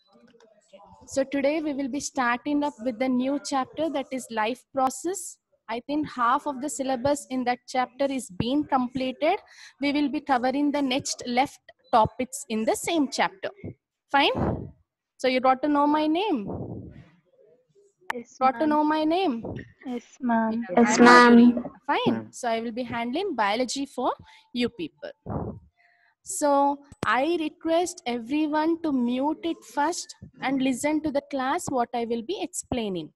So today we will be starting up with the new chapter, that is life process. I think half of the syllabus in that chapter is being completed. We will be covering the next left topics in the same chapter. Fine? So you got to know my name. Yes, Got to ma'am. know my name. Yes, ma'am. I am Madhuri. Fine. So I will be handling biology for you people. So I request everyone to mute it first and listen to the class what I will be explaining.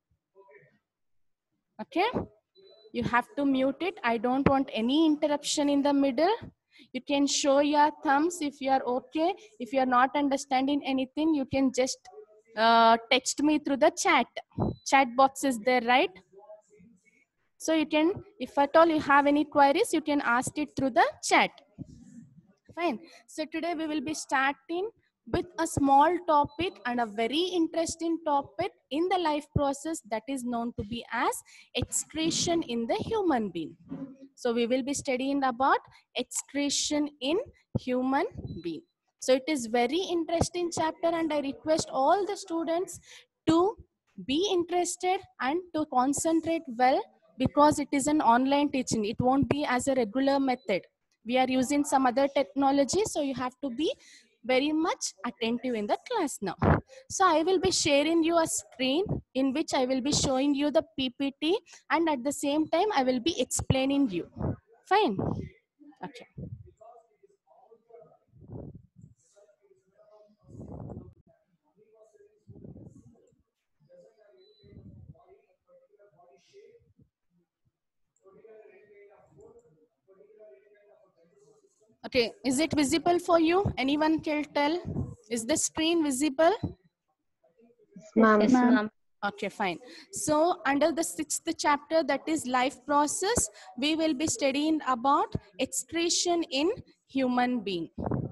Okay? You have to mute it. I don't want any interruption in the middle. You can show your thumbs if you are okay. If you are not understanding anything, you can just text me through the chat. Chat box is there, right? So you can, if at all you have any queries, you can ask it through the chat. Fine. So today we will be starting with a small topic and a very interesting topic in the life process that is known to be as excretion in the human being. So we will be studying about excretion in human being. So it is very interesting chapter and I request all the students to be interested and to concentrate well because it is an online teaching. It won't be as a regular method. We are using some other technology, so you have to be very much attentive in the class now. So I will be sharing you a screen in which I will be showing you the PPT and at the same time I will be explaining you. Fine. Okay. Okay, is it visible for you? Anyone can tell? Is the screen visible? Yes, ma'am. Okay, fine. So under the 6th chapter, that is life process, we will be studying about excretion in human being.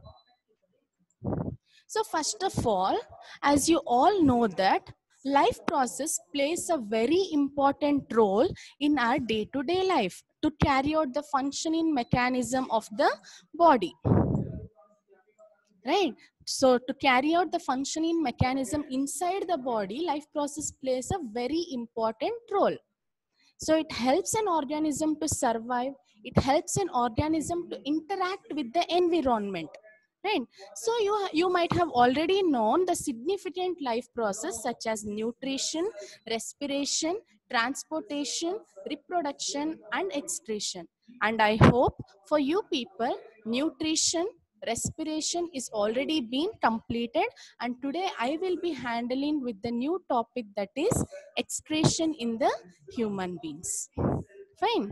So first of all, as you all know that life process plays a very important role in our day-to-day life to carry out the functioning mechanism of the body. Right? So to carry out the functioning mechanism inside the body, life process plays a very important role. So it helps an organism to survive. It helps an organism to interact with the environment. Right? So you might have already known the significant life process such as nutrition, respiration, transportation, reproduction, and excretion. And I hope for you people, nutrition, respiration is already been completed, and today I will be handling with the new topic that is excretion in the human beings. Fine.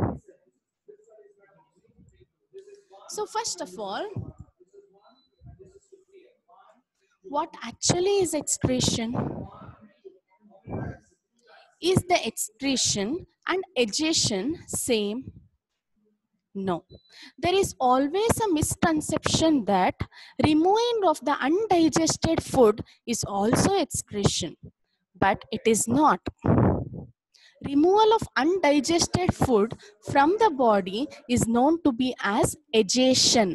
So first of all, what actually is excretion? Is the excretion and egestion same? No. There is always a misconception that removing of the undigested food is also excretion, but it is not. Removal of undigested food from the body is known to be as egestion.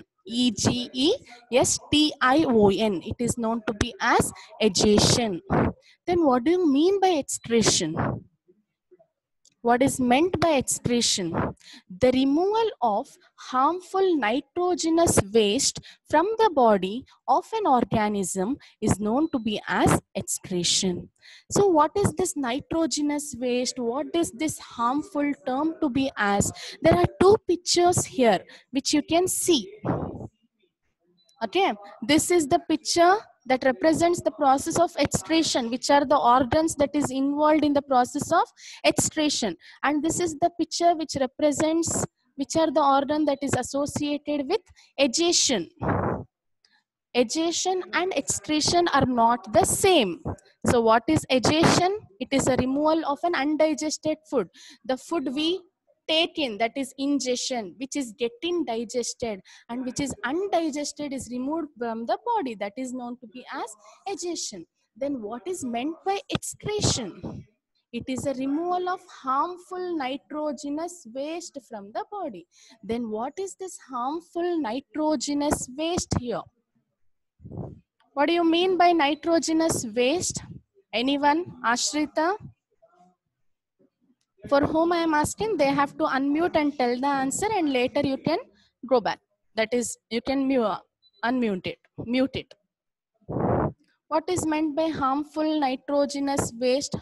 Egestion. It is known to be as egestion. Then what do you mean by excretion? What is meant by excretion? The removal of harmful nitrogenous waste from the body of an organism is known to be as excretion. So what is this nitrogenous waste? What is this harmful term to be as? There are two pictures here which you can see. Okay, this is the picture that represents the process of excretion, which are the organs that is involved in the process of excretion. And this is the picture which represents which are the organ that is associated with egestion. Egestion and excretion are not the same. So what is egestion? It is a removal of an undigested food. The food we take in, that is ingestion, which is getting digested, and which is undigested is removed from the body. That is known to be as egestion. Then what is meant by excretion? It is a removal of harmful nitrogenous waste from the body. Then what is this harmful nitrogenous waste here? What do you mean by nitrogenous waste? Anyone? Ashrita? For whom I am asking, they have to unmute and tell the answer, and later you can go back. That is, you can unmute it, mute it. What is meant by harmful nitrogenous waste?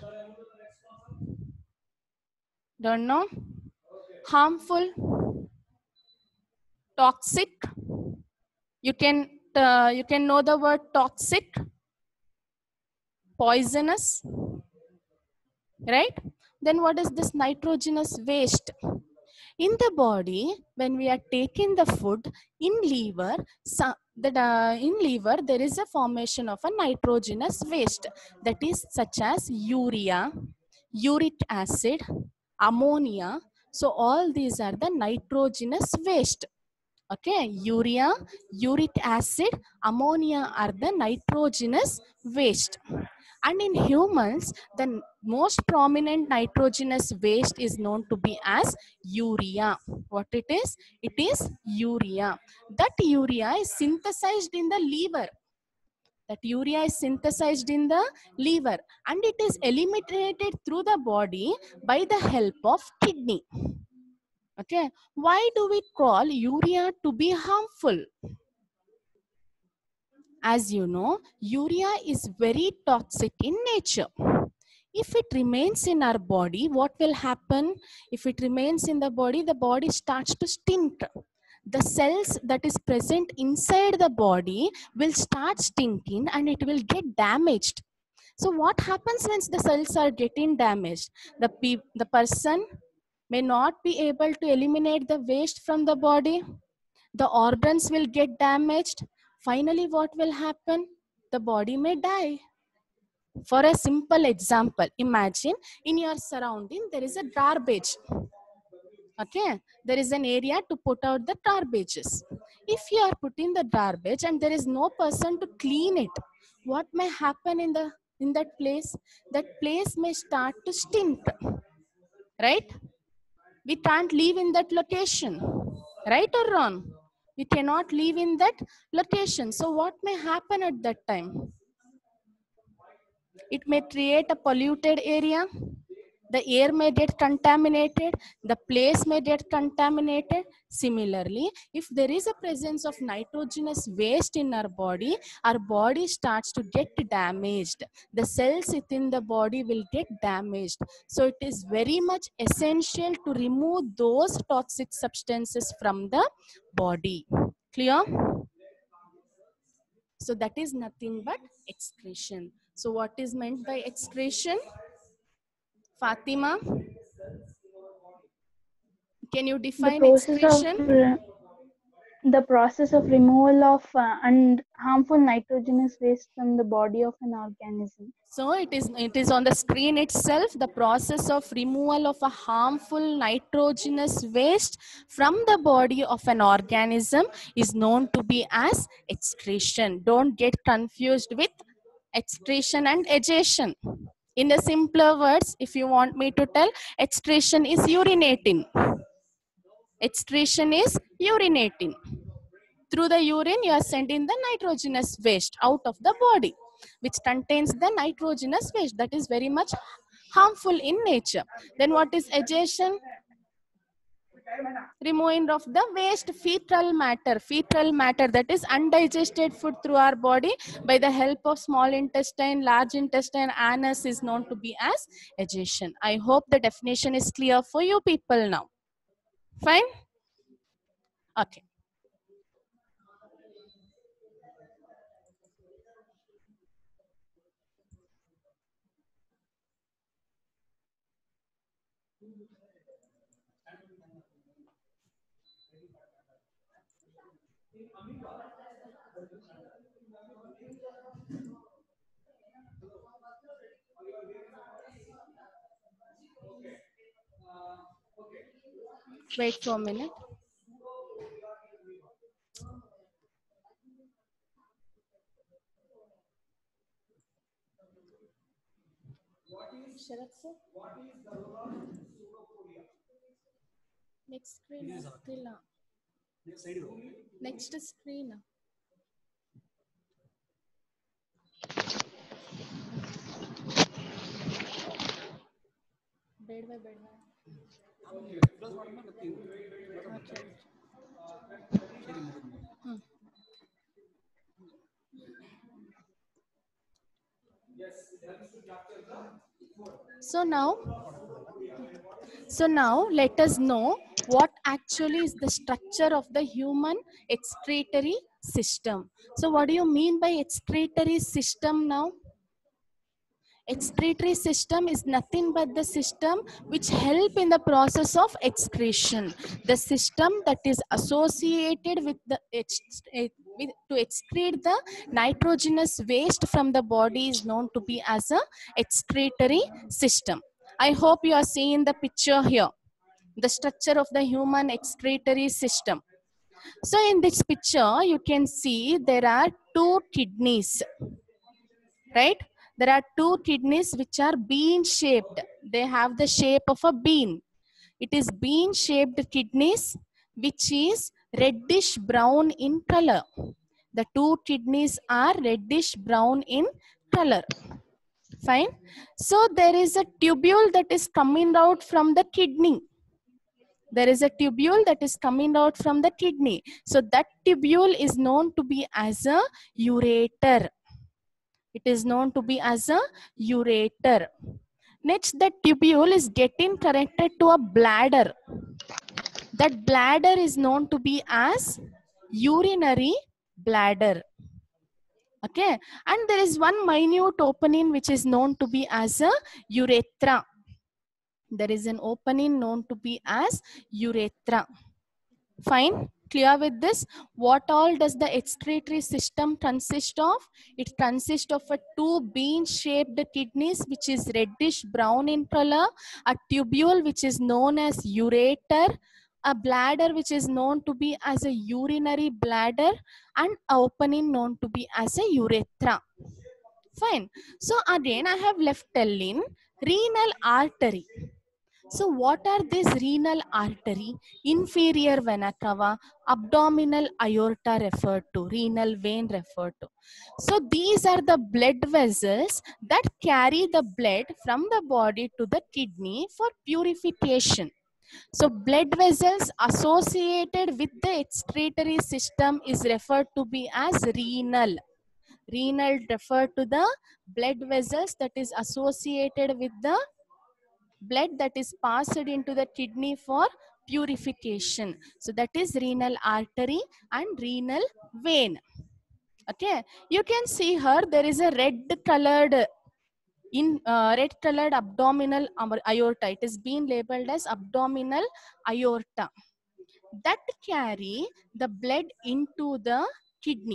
Don't know. Harmful, toxic. You can know the word toxic, poisonous, right? Then what is this nitrogenous waste? In the body, when we are taking the food in liver, in liver there is a formation of a nitrogenous waste, that is such as urea, uric acid, ammonia. So all these are the nitrogenous waste. Okay, urea, uric acid, ammonia are the nitrogenous waste. And in humans, the most prominent nitrogenous waste is known to be as urea. What it is? It is urea. That urea is synthesized in the liver. That urea is synthesized in the liver, and it is eliminated through the body by the help of kidney. Okay, why do we call urea to be harmful? As you know, urea is very toxic in nature. If it remains in our body, what will happen? If it remains in the body starts to stint. The cells that is present inside the body will start stinking and it will get damaged. So what happens when the cells are getting damaged? The person may not be able to eliminate the waste from the body. The organs will get damaged. Finally, what will happen? The body may die. For a simple example, imagine in your surrounding there is a garbage. Okay, there is an area to put out the garbages. If you are putting the garbage and there is no person to clean it, what may happen in that place? That place may start to stink, right? We can't live in that location, right or wrong? We cannot live in that location. So what may happen at that time? It may create a polluted area. The air may get contaminated. The place may get contaminated. Similarly, if there is a presence of nitrogenous waste in our body starts to get damaged. The cells within the body will get damaged. So it is very much essential to remove those toxic substances from the body. Clear? So that is nothing but excretion. So what is meant by excretion? Fatima, can you The define process of excretion? the process of removal of and harmful nitrogenous waste from the body of an organism. So it is on the screen itself. The process of removal of a harmful nitrogenous waste from the body of an organism is known to be as excretion. Don't get confused with excretion and egestion. In the simpler words, if you want me to tell, excretion is urinating. Excretion is urinating. Through the urine, you are sending the nitrogenous waste out of the body, which contains the nitrogenous waste that is very much harmful in nature. Then what is egestion? Removing of the waste fecal matter that is undigested food through our body by the help of small intestine, large intestine, anus is known to be as egestion. I hope the definition is clear for you people now. Fine? Okay. Wait for a minute. Sharat sir? Next screen. Next screen. So now let us know what actually is the structure of the human excretory system. So what do you mean by excretory system now? Excretory system is nothing but the system which help in the process of excretion. The system that is associated with the to excrete the nitrogenous waste from the body is known to be as a excretory system. I hope you are seeing the picture here, the structure of the human excretory system. So in this picture, you can see there are two kidneys, right? There are two kidneys which are bean shaped. They have the shape of a bean. It is bean shaped kidneys which is reddish brown in color. The two kidneys are reddish brown in color. Fine. So there is a tubule that is coming out from the kidney. There is a tubule that is coming out from the kidney. So that tubule is known to be as a ureter. It is known to be as a ureter. Next, the tubule is getting connected to a bladder. That bladder is known to be as urinary bladder. Okay, and there is one minute opening which is known to be as a urethra. There is an opening known to be as urethra. Fine, clear with this? What all does the excretory system consist of? It consists of a two bean shaped kidneys which is reddish brown in color, a tubule which is known as ureter, a bladder which is known to be as a urinary bladder, and an opening known to be as a urethra. Fine. So again I have left telling renal artery. So what are these renal artery, inferior vena cava, abdominal aorta referred to, renal vein referred to. So these are the blood vessels that carry the blood from the body to the kidney for purification. So blood vessels associated with the excretory system is referred to be as renal. Renal referred to the blood vessels that is associated with the blood that is passed into the kidney for purification. So that is renal artery and renal vein. Okay, you can see here there is a red colored abdominal aorta. It is being labeled as abdominal aorta that carry the blood into the kidney.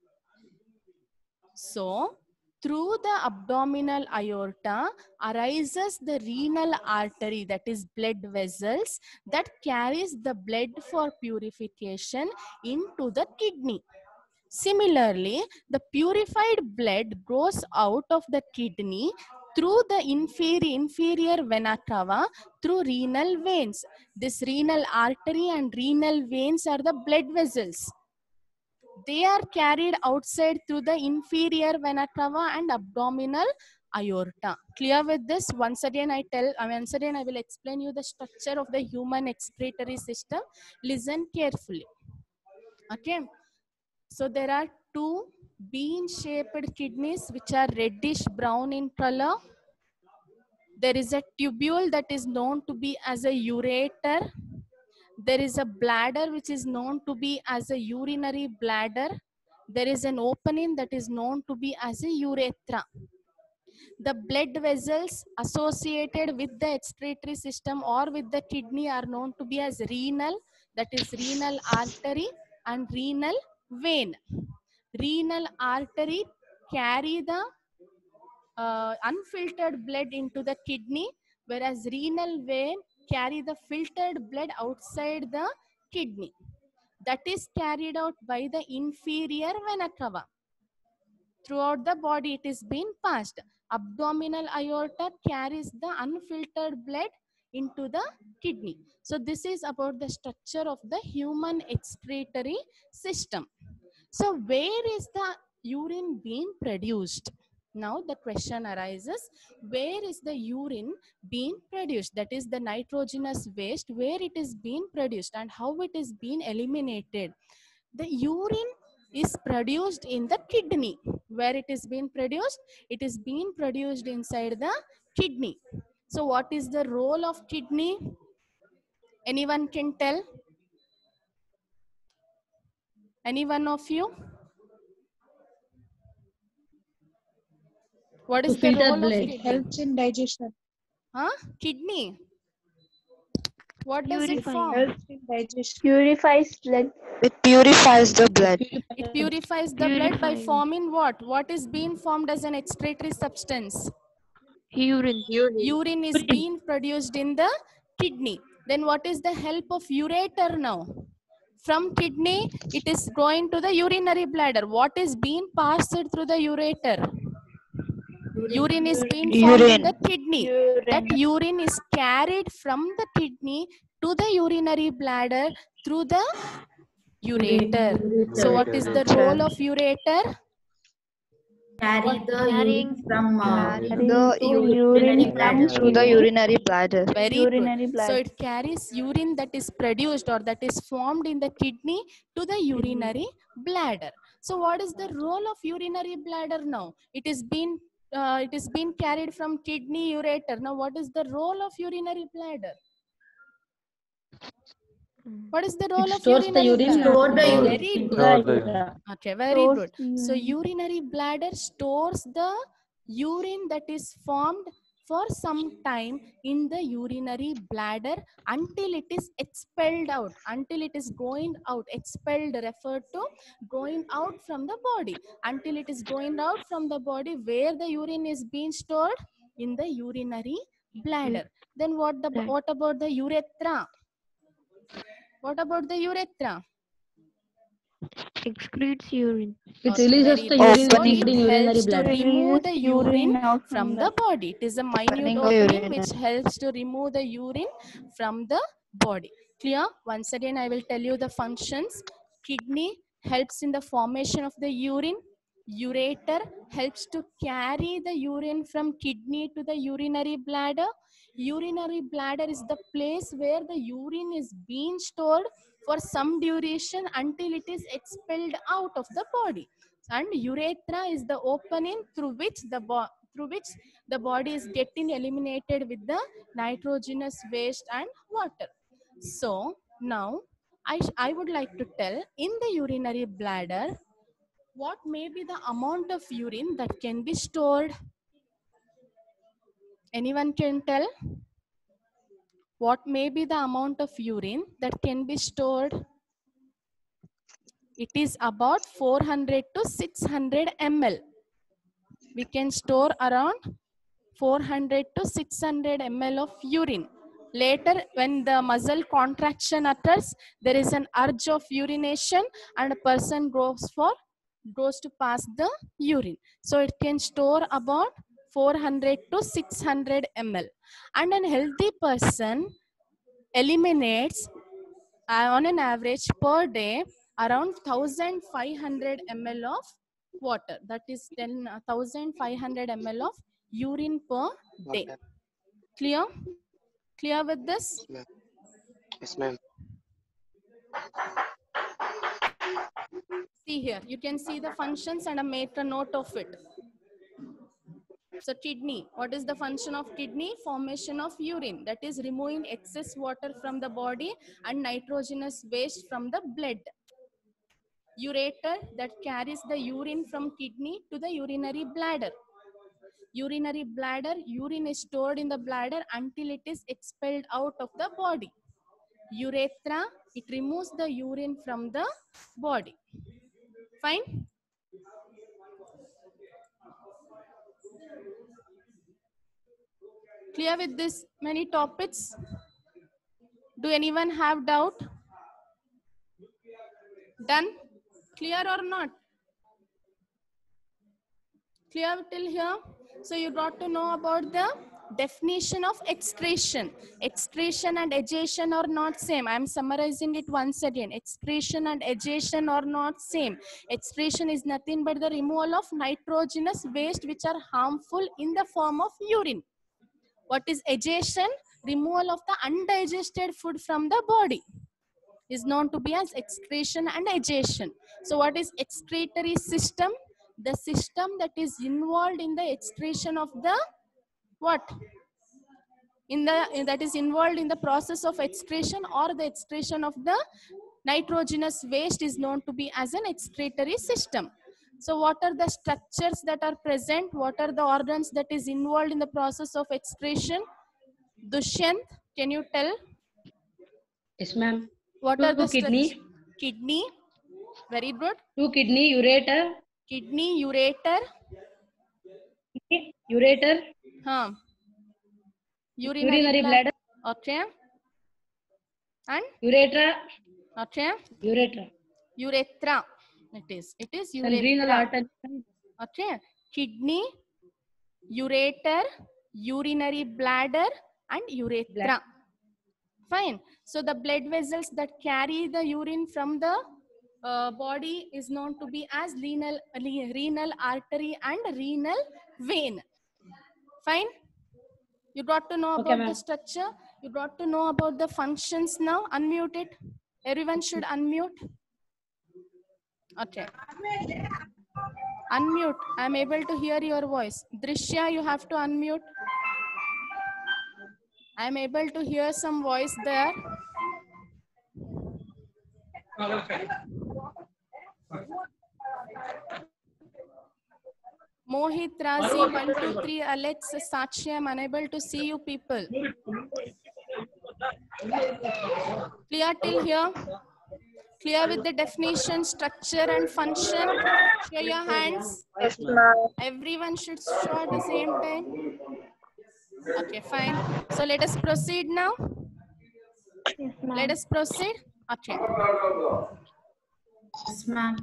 So through the abdominal aorta arises the renal artery, that is blood vessels that carries the blood for purification into the kidney. Similarly, the purified blood goes out of the kidney through the inferior vena cava through renal veins. This renal artery and renal veins are the blood vessels. They are carried outside through the inferior vena cava and abdominal aorta. Clear with this? Once again I will explain you the structure of the human excretory system. Listen carefully. Okay. So there are two bean-shaped kidneys which are reddish brown in color. There is a tubule that is known to be as a ureter. There is a bladder which is known to be as a urinary bladder. There is an opening that is known to be as a urethra. The blood vessels associated with the excretory system or with the kidney are known to be as renal, that is renal artery and renal vein. Renal artery carry the unfiltered blood into the kidney, whereas renal vein carry the filtered blood outside the kidney. That is carried out by the inferior vena cava. Throughout the body it is being passed. Abdominal aorta carries the unfiltered blood into the kidney. So this is about the structure of the human excretory system. So where is the urine being produced? Now the question arises, where is the urine being produced? That is the nitrogenous waste, where it is being produced and how it is being eliminated. The urine is produced in the kidney. Where it is being produced? It is being produced inside the kidney. So what is the role of kidney? Anyone can tell? Any one of you? What is To the filter role of blood. kidney? It helps in digestion. Huh? Kidney. What does it Purifying. form? Helps in digestion. Purifies blood. It purifies the blood. It purifies the blood by Purifying. forming what? What is being formed as an excretory substance? Urine. Urine is being produced in the kidney. Then what is the help of ureter now? From kidney, it is going to the urinary bladder. What is being passed through the ureter? Urine is being formed in the kidney. That urine is carried from the kidney to the urinary bladder through the ureter. So what is the role of ureter? Carry the Carrying urine from The urine urinary from bladder. Through the kidney. urinary bladder. Very Urinary good. bladder. So it carries urine that is produced or that is formed in the kidney to the urinary bladder. So what is the role of urinary bladder now? It is being carried from kidney ureter. Now what is the role of urinary bladder? What is the role of Stores the urinary urine. bladder? Store the urine. Very good. Okay, very Stores good. the So urine. urinary bladder stores the urine that is formed for some time in the urinary bladder until it is expelled out, until it is going out. Expelled referred to going out from the body. Until it is going out from the body, where the urine is being stored? In the urinary bladder. Then what about the urethra? What about the urethra? Excretes urine. It Okay, releases very the good. urine So Opening. stored in it urinary helps to bladder. remove the Releases urine out from the body. It is a minute Opening of opening urine. which helps to remove the urine from the body. Clear? Once again, I will tell you the functions. Kidney helps in the formation of the urine. Ureter helps to carry the urine from kidney to the urinary bladder. Urinary bladder is the place where the urine is being stored for some duration until it is expelled out of the body. And urethra is the opening through which the body is getting eliminated with the nitrogenous waste and water. So now I would like to tell, in the urinary bladder, what may be the amount of urine that can be stored? Anyone can tell? What may be the amount of urine that can be stored? It is about 400 to 600 ml. We can store around 400 to 600 ml of urine. Later, when the muscle contraction occurs, there is an urge of urination and a person goes to pass the urine. So it can store about 400 to 600 ml. And an healthy person eliminates on an average per day around 1500 ml of water. That is 1500 ml of urine per day. Clear? Clear with this? Yes, ma'am. See here, you can see the functions and I made a note of it. So kidney, what is the function of kidney? Formation of urine, that is removing excess water from the body and nitrogenous waste from the blood. Ureter, that carries the urine from kidney to the urinary bladder. Urinary bladder, urine is stored in the bladder until it is expelled out of the body. Urethra, it removes the urine from the body. Fine? Clear with this many topics? Do anyone have doubt? Done? Clear or not? Clear till here? So you got to know about the Definition of excretion. Excretion and egestion are not same. I am summarizing it once again. Excretion and egestion are not same. Excretion is nothing but the removal of nitrogenous waste which are harmful in the form of urine. What is egestion? Removal of the undigested food from the body is known to be as excretion and egestion. So what is excretory system? The system that is involved in the excretion of the what? That is involved in the process of excretion or the excretion of the nitrogenous waste is known to be as an excretory system. So what are the structures that are present? What are the organs that is involved in the process of excretion? Dushyant, can you tell? Yes, ma'am. What are the kidney. Kidney. Very good. 2 kidney, ureter. Kidney, ureter. Ureter. Urinary bladder. Okay. And? Ureter. Okay. Ureter. Urethra. It is urethra. And renal artery. Okay. Kidney, ureter, urinary bladder, and urethra. Fine. So the blood vessels that carry the urine from the body is known to be as renal artery and renal vein. Fine. You got to know about the structure. You got to know about the functions now. Unmute it. Everyone should unmute. Okay. Unmute. I'm able to hear your voice. Drishya, you have to unmute. I'm able to hear some voice there. Mohit, Razi, 1, 2, 3, Alex, Sakshi, I'm unable to see you people. Clear till here? Clear with the definition, structure and function? Show your hands. Yes, ma'am. Everyone should show at the same time. Okay, fine. So let us proceed now. Yes, ma'am. Let us proceed. Okay. Yes, ma'am.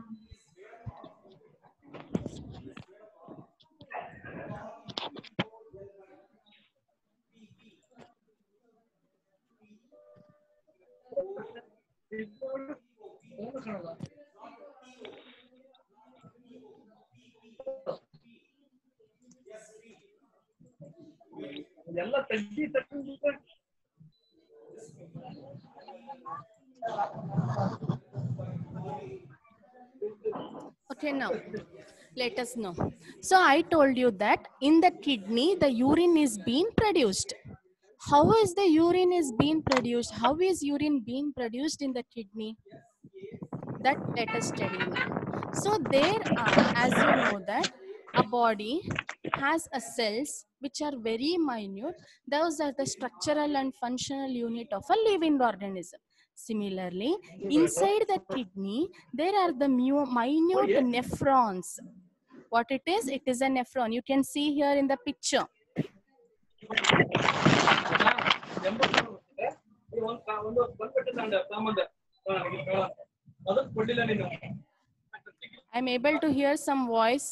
Okay, now let us know. So I told you that in the kidney, the urine is being produced. How is the urine is being produced? How is urine being produced in the kidney? That let us study now. So there are, as you know that, a body has a cells which are very minute. Those are the structural and functional unit of a living organism. Similarly, inside the kidney, there are the minute nephrons. What it is? It is a nephron. You can see here in the picture. I'm able to hear some voice.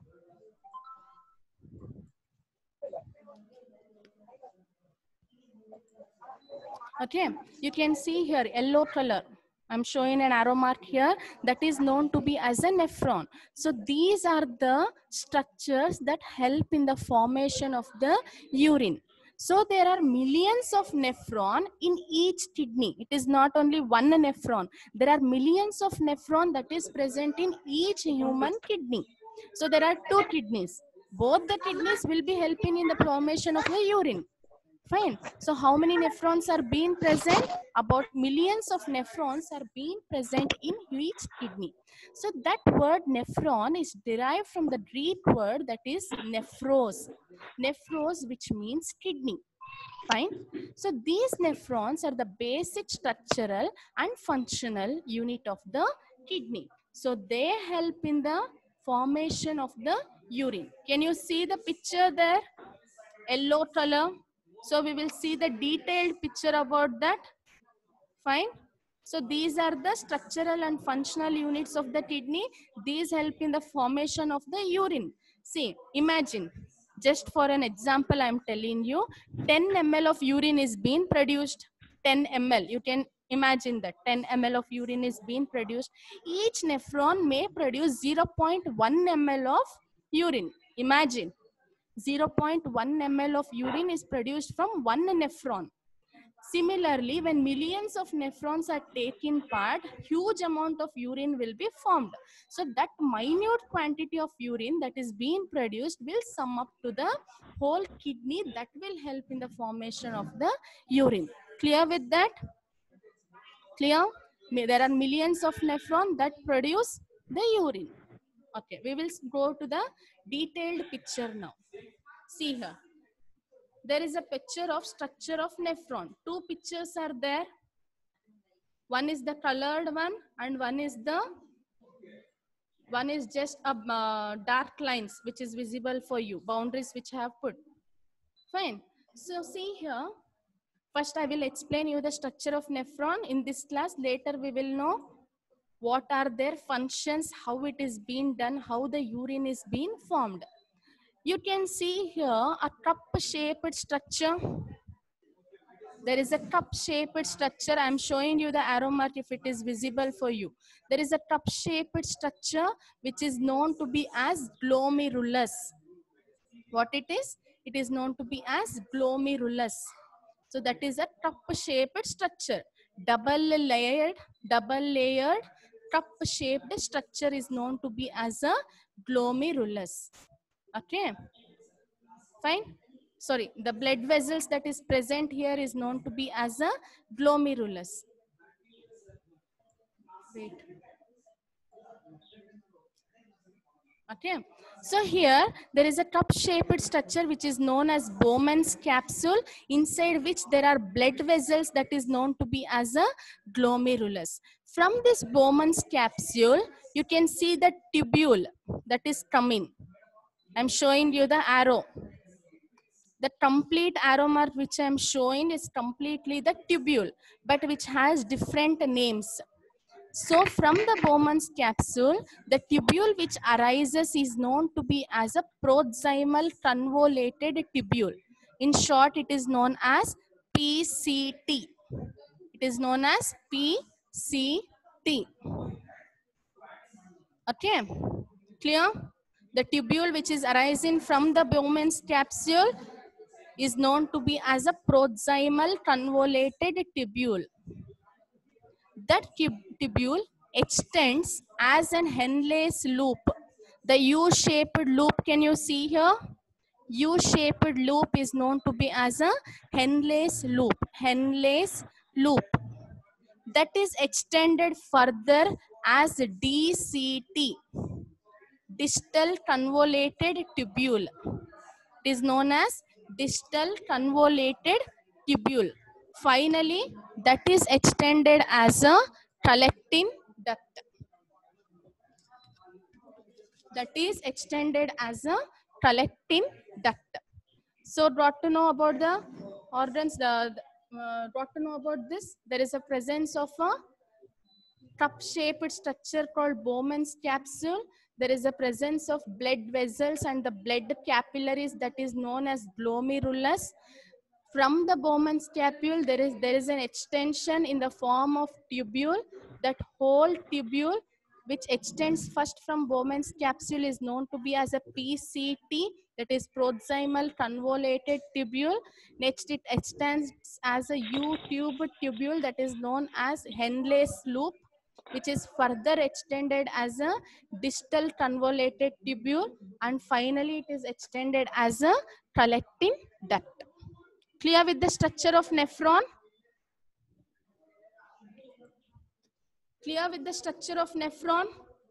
Okay, you can see here yellow color. I'm showing an arrow mark here that is known to be as a nephron. So these are the structures that help in the formation of the urine. So there are millions of nephron in each kidney. It is not only one nephron. There are millions of nephron that is present in each human kidney. So there are two kidneys. Both the kidneys will be helping in the formation of the urine. Fine. So how many nephrons are being present? About millions of nephrons are being present in each kidney. So that word nephron is derived from the Greek word that is nephros. Nephros, which means kidney. Fine. So these nephrons are the basic structural and functional unit of the kidney. So they help in the formation of the urine. Can you see the picture there? Yellow color. So we will see the detailed picture about that. Fine. So these are the structural and functional units of the kidney. These help in the formation of the urine. See, imagine, Just for an example, I'm telling you, 10 ml of urine is being produced. 10 ml. You can imagine that 10 ml of urine is being produced. Each nephron may produce 0.1 ml of urine. Imagine 0.1 ml of urine is produced from one nephron. Similarly, when millions of nephrons are taking part, huge amount of urine will be formed. So that minute quantity of urine that is being produced will sum up to the whole kidney that will help in the formation of the urine. Clear with that? Clear? There are millions of nephrons that produce the urine. Okay, we will go to the detailed picture now. See here. There is a picture of structure of nephron. Two pictures are there. One is the colored one and one is just a dark lines which is visible for you, boundaries which I have put. Fine. So see here. First I will explain you the structure of nephron in this class. Later we will know what are their functions, how it is being done, how the urine is being formed. You can see here a cup-shaped structure. There is a cup-shaped structure. I'm showing you the arrow mark if it is visible for you. There is a cup-shaped structure which is known to be as glomerulus. What it is? It is known to be as glomerulus. So that is a cup-shaped structure. Double-layered, cup-shaped structure is known to be as a glomerulus. Okay. Fine. Sorry, the blood vessels that is present here is known to be as a glomerulus. Wait. Okay. So here there is a cup-shaped structure which is known as Bowman's capsule, inside which there are blood vessels that is known to be as a glomerulus. From this Bowman's capsule, you can see the tubule that is coming. I'm showing you the arrow. The complete arrow mark which I am showing is completely the tubule, but which has different names. So from the Bowman's capsule, the tubule which arises is known to be as a proximal convoluted tubule. In short, it is known as PCT. It is known as PCT. Okay, clear? The tubule which is arising from the Bowman's capsule is known to be as a proximal convoluted tubule. That tubule extends as an Henle's loop. The U-shaped loop, can you see here? U-shaped loop is known to be as a Henle's loop. Henle's loop. That is extended further as DCT. Distal convoluted tubule. It is known as distal convoluted tubule. Finally, that is extended as a collecting duct. That is extended as a collecting duct. So, got to know about the organs, got to know about this. There is a presence of a cup-shaped structure called Bowman's capsule. There is a presence of blood vessels and the blood capillaries that is known as glomerulus. From the Bowman's capsule, there is an extension in the form of tubule. That whole tubule, which extends first from Bowman's capsule, is known to be as a PCT, that is proximal convoluted tubule. Next, it extends as a U-tube tubule that is known as Henle's loop, which is further extended as a distal convoluted tubule, and finally it is extended as a collecting duct. Clear with the structure of nephron? Clear with the structure of nephron?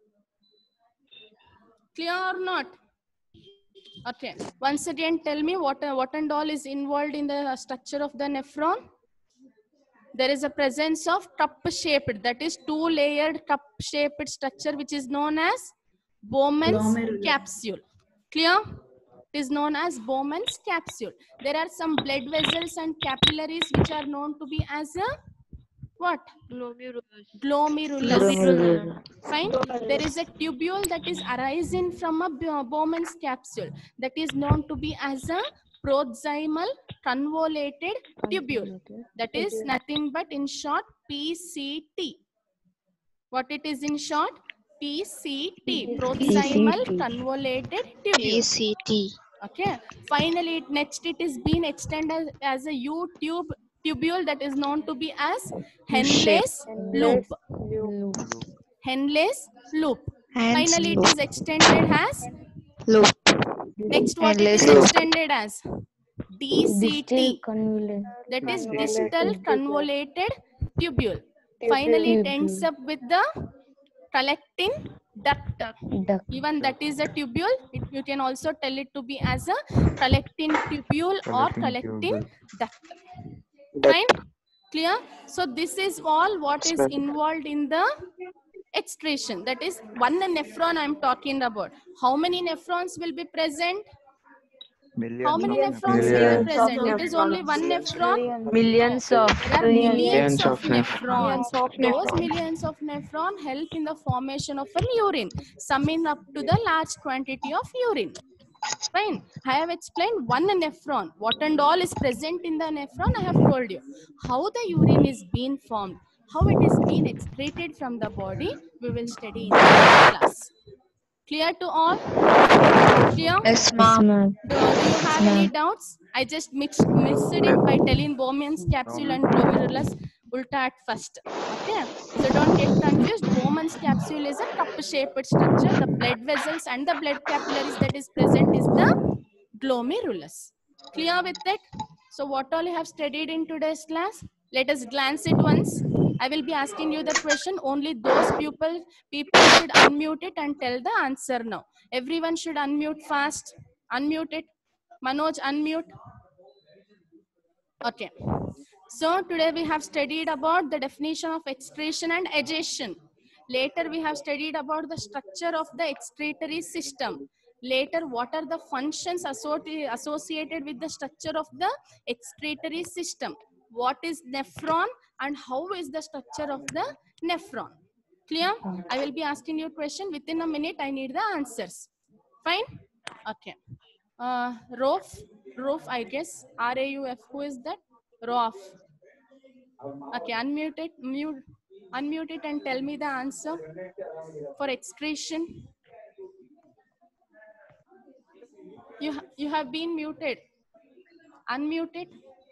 Clear or not? Okay. Once again, tell me what and all is involved in the structure of the nephron. There is a presence of cup-shaped, that is two-layered cup-shaped structure which is known as Bowman's capsule. Clear? It is known as Bowman's capsule. There are some blood vessels and capillaries which are known to be as a What? Glomerulus. Glomerulus. Fine. There is a tubule that is arising from a Bowman's capsule that is known to be as a proximal convoluted tubule. That is nothing but in short PCT. What it is in short? PCT. Proximal convoluted tubule. PCT. Okay. Finally, next it is being extended as a tubule that is known to be as Henle's loop. Henle's loop. Finally, it is extended as Loop. next what it is Henle's loop. extended as DCT. That is distal convoluted tubule. Finally, it ends up with the collecting duct. Even that is a tubule. You can also tell it to be as a collecting tubule or collecting duct. Fine? Clear? So this is all what is involved in the excretion. That is one nephron I am talking about. How many nephrons will be present? How many nephrons will be present? It is only one nephron. Millions of. There are millions of nephrons. nephrons. Those millions of nephrons help in the formation of an urine, summing up to the large quantity of urine. Fine. I have explained one nephron. What and all is present in the nephron, I have told you. How the urine is being formed, how it is being excreted from the body, we will study in the class. Clear to all? Clear? Yes, ma'am. Do you have any doubts? I just mixed it by telling Bowman's capsule and glomerulus ulta at first. Okay, so don't get confused. Bowman's capsule is a cup-shaped structure. The blood vessels and the blood capillaries that is present is the glomerulus. Clear with it? So what all you have studied in today's class? Let us glance it once. I will be asking you the question. Only those people should unmute it and tell the answer now. Everyone should unmute fast. Unmute it. Manoj, unmute. Okay. So today we have studied about the definition of excretion and egestion. Later we have studied about the structure of the excretory system. Later, what are the functions associated with the structure of the excretory system? What is nephron and how is the structure of the nephron? Clear? I will be asking you a question. Within a minute, I need the answers. Fine? Okay. Rauf, I guess. R-A-U-F. Who is that? Rauf. Okay, unmute it. Unmute it and tell me the answer for excretion. You have been muted. Unmute it.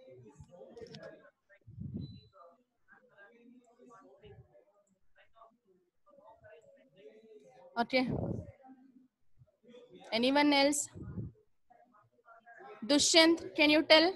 Okay. Anyone else? Dushyant, can you tell?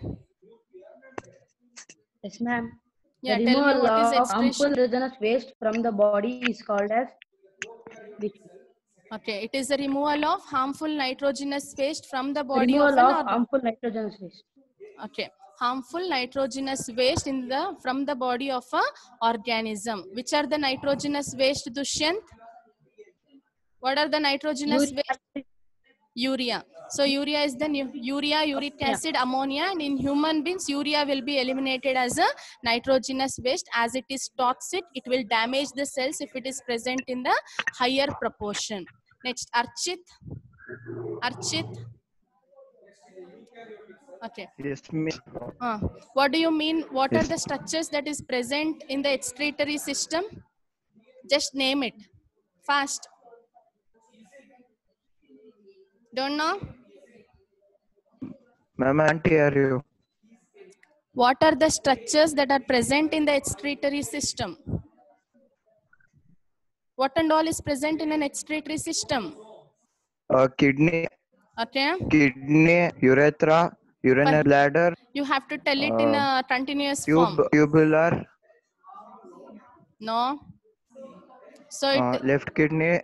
Yes, ma'am. Yeah, The tell me removal what is of harmful excretion. nitrogenous waste from the body is called as which? Okay, it is the removal of harmful nitrogenous waste from the body Removal of an of organ. harmful nitrogenous waste. Okay, harmful nitrogenous waste from the body of a organism. Which are the nitrogenous waste, Dushyant? What are the nitrogenous waste? Urea. So urea is the urea, uric acid, ammonia, and in human beings, urea will be eliminated as a nitrogenous waste. As it is toxic, it will damage the cells if it is present in the higher proportion. Next, Archit. Okay. Yes, miss. What do you mean? What are the structures that is present in the excretory system? Just name it. Fast. Don't know? Ma'am, I can't hear you. What are the structures that are present in the excretory system? What and all is present in an excretory system? Kidney, Okay. kidney, urethra, urinary bladder, You have to tell it in a continuous form. tubular, No. So it. left kidney,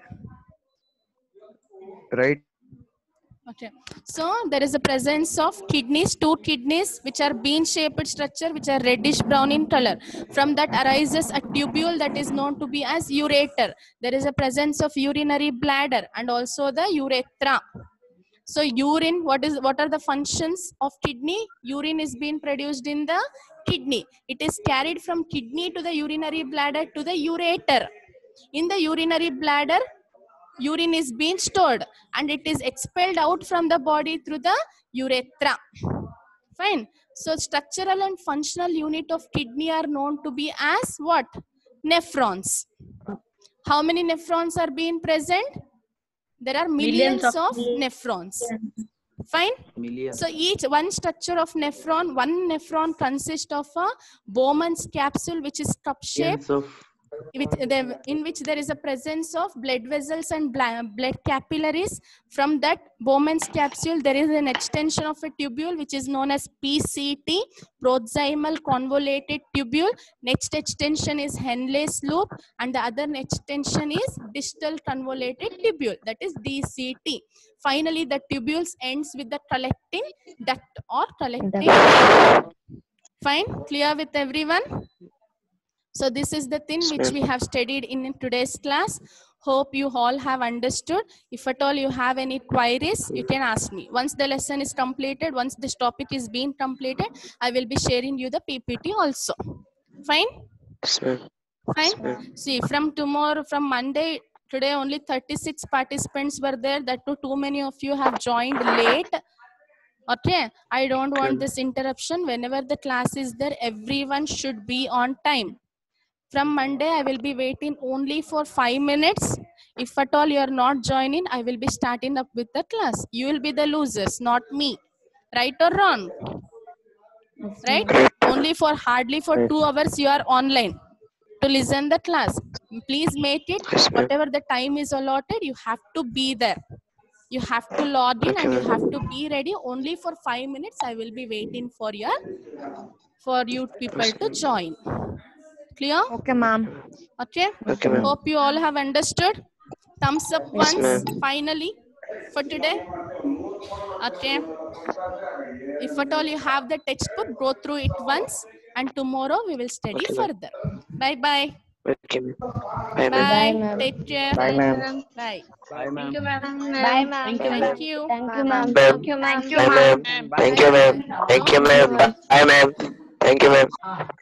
right. Okay. So there is a presence of kidneys, 2 kidneys, which are bean-shaped structure, which are reddish brown in color. From that arises a tubule that is known to be as ureter. There is a presence of urinary bladder and also the urethra. So urine, what are the functions of kidney? Urine is being produced in the kidney. It is carried from kidney to the urinary bladder to the ureter. In the urinary bladder, urine is being stored and it is expelled out from the body through the urethra. Fine. So structural and functional unit of kidney are known to be as what? Nephrons. How many nephrons are being present? There are millions of nephrons. Fine. So each one structure of nephron, one nephron consists of a Bowman's capsule, which is cup shaped, in which there is a presence of blood vessels and blood capillaries. From that Bowman's capsule, there is an extension of a tubule which is known as PCT, proximal convoluted tubule. Next extension is Henle's loop, and the other extension is distal convoluted tubule, that is DCT. Finally, the tubules ends with the collecting duct or collecting. Fine, clear with everyone? So this is the thing which we have studied in today's class. Hope you all have understood. If at all you have any queries, you can ask me. Once the lesson is completed, once this topic is being completed, I will be sharing you the PPT also. Fine? Yes, ma'am. Fine? See, from tomorrow, from Monday, today only 36 participants were there. That too many of you have joined late. Okay, I don't want this interruption. Whenever the class is there, everyone should be on time. From Monday, I will be waiting only for 5 minutes. If at all you are not joining, I will be starting up with the class. You will be the losers, not me. Right or wrong? Right? Only for hardly for 2 hours you are online to listen the class. Please make it, whatever the time is allotted, you have to be there. You have to log in and you have to be ready. Only for 5 minutes, I will be waiting for you people to join. Clear? Okay, ma'am. Okay. Okay, ma'am. Hope you all have understood. Thumbs up Yes, once, ma'am. finally, for today. Okay. If at all you have the textbook, go through it once, and tomorrow we will study Okay, ma'am. further. Bye-bye. Okay, ma'am. Bye, ma'am. Bye. ma'am. Take care. Bye, ma'am. Bye. Bye, ma'am. Bye, ma'am. Thank you, ma'am. Thank you. Thank you, ma'am. Thank you, ma'am. Bye, ma'am. Thank you, ma'am. Thank you, ma'am. Bye, ma'am. Thank you, ma'am.